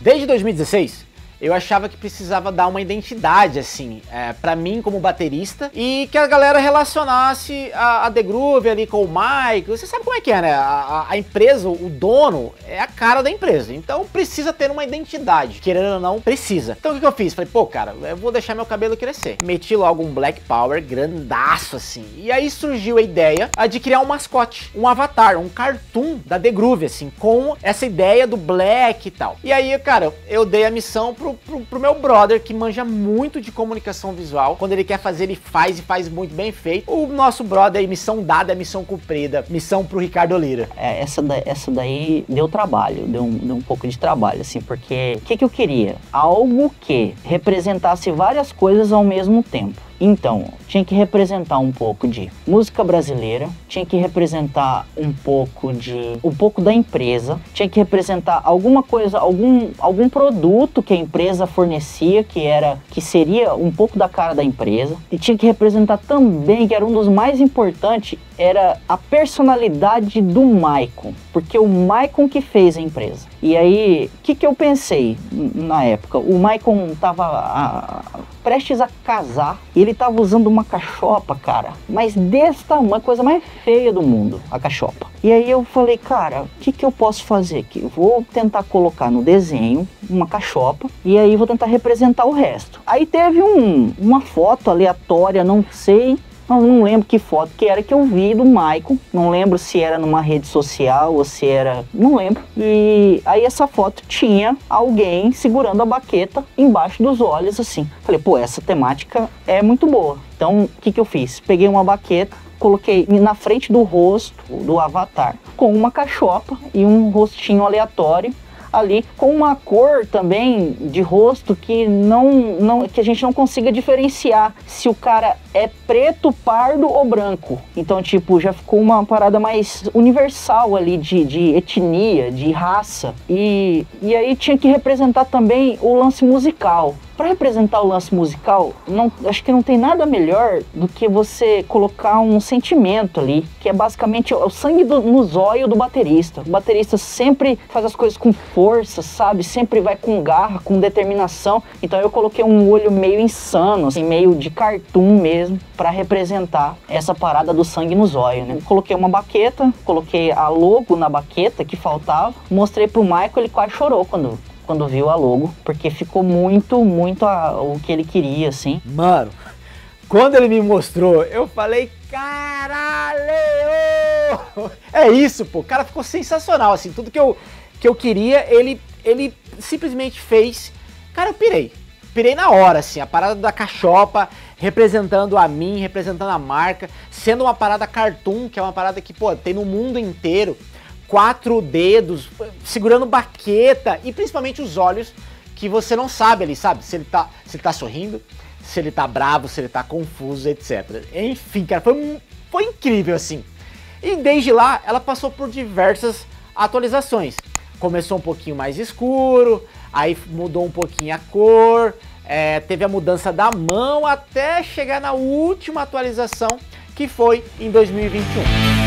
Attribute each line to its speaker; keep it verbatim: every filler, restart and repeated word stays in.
Speaker 1: Desde dois mil e dezesseis, eu achava que precisava dar uma identidade, assim, é, pra mim como baterista, e que a galera relacionasse a, a The Groove ali com o Mike. Você sabe como é que é, né? A, a empresa, o dono, é a cara da empresa, então precisa ter uma identidade, querendo ou não, precisa. Então o que, que eu fiz? Falei, pô, cara, eu vou deixar meu cabelo crescer. Meti logo um Black Power grandaço, assim, e aí surgiu a ideia de criar um mascote, um avatar, um cartoon da The Groove, assim, com essa ideia do Black e tal. E aí, cara, eu dei a missão pro Pro, pro, pro meu brother, que manja muito de comunicação visual. Quando ele quer fazer, ele faz e faz muito bem feito. O nosso brother, missão dada, missão cumprida. Missão pro Ricardo Lira.
Speaker 2: É, essa, da, essa daí deu trabalho, deu um, deu um pouco de trabalho, assim, porque o que, que eu queria? Algo que representasse várias coisas ao mesmo tempo. Então, tinha que representar um pouco de música brasileira, tinha que representar um pouco de um pouco da empresa, tinha que representar alguma coisa, algum, algum produto que a empresa fornecia, que era que seria um pouco da cara da empresa, e tinha que representar também, que era um dos mais importantes, era a personalidade do Maicon, porque o Maicon que fez a empresa. E aí, o que, que eu pensei na época? O Maicon tava a, prestes a casar, e ele tava usando uma cachopa, cara, mas desse tamanho, uma coisa mais feia do mundo, a cachopa. E aí eu falei, cara, o que, que eu posso fazer aqui? Eu vou tentar colocar no desenho uma cachopa, e aí vou tentar representar o resto. Aí teve um, uma foto aleatória, não sei, Não, não lembro que foto que era que eu vi do Maicon. Não lembro se era numa rede social ou se era... Não lembro. E aí essa foto tinha alguém segurando a baqueta embaixo dos olhos, assim. Falei, pô, essa temática é muito boa. Então, o que que eu fiz? Peguei uma baqueta, coloquei na frente do rosto do avatar com uma cachopa e um rostinho aleatório ali, com uma cor também de rosto que não, não que a gente não consiga diferenciar se o cara é preto, pardo ou branco. Então, tipo, já ficou uma parada mais universal ali de, de etnia, de raça. E, e aí tinha que representar também o lance musical. Para representar o lance musical, não, acho que não tem nada melhor do que você colocar um sentimento ali, que é basicamente o sangue do, no zóio do baterista. O baterista sempre faz as coisas com força, sabe? Sempre vai com garra, com determinação. Então eu coloquei um olho meio insano, assim, meio de cartoon mesmo, para representar essa parada do sangue no zóio, né? Eu coloquei uma baqueta, coloquei a logo na baqueta que faltava, mostrei pro Michael, ele quase chorou quando... quando viu a logo, porque ficou muito, muito a, o que ele queria, assim.
Speaker 1: Mano, quando ele me mostrou, eu falei, caralho! É isso, pô, o cara ficou sensacional, assim, tudo que eu, que eu queria, ele, ele simplesmente fez. Cara, eu pirei, pirei na hora, assim, a parada da cachopa, representando a mim, representando a marca, sendo uma parada cartoon, que é uma parada que, pô, tem no mundo inteiro. Quatro dedos, segurando baqueta e principalmente os olhos, que você não sabe ali, sabe? Se ele tá, se ele tá sorrindo, se ele tá bravo, se ele tá confuso, etcétera. Enfim, cara, foi, foi incrível, assim. E desde lá, ela passou por diversas atualizações. Começou um pouquinho mais escuro, aí mudou um pouquinho a cor, é, teve a mudança da mão até chegar na última atualização, que foi em dois mil e vinte e um.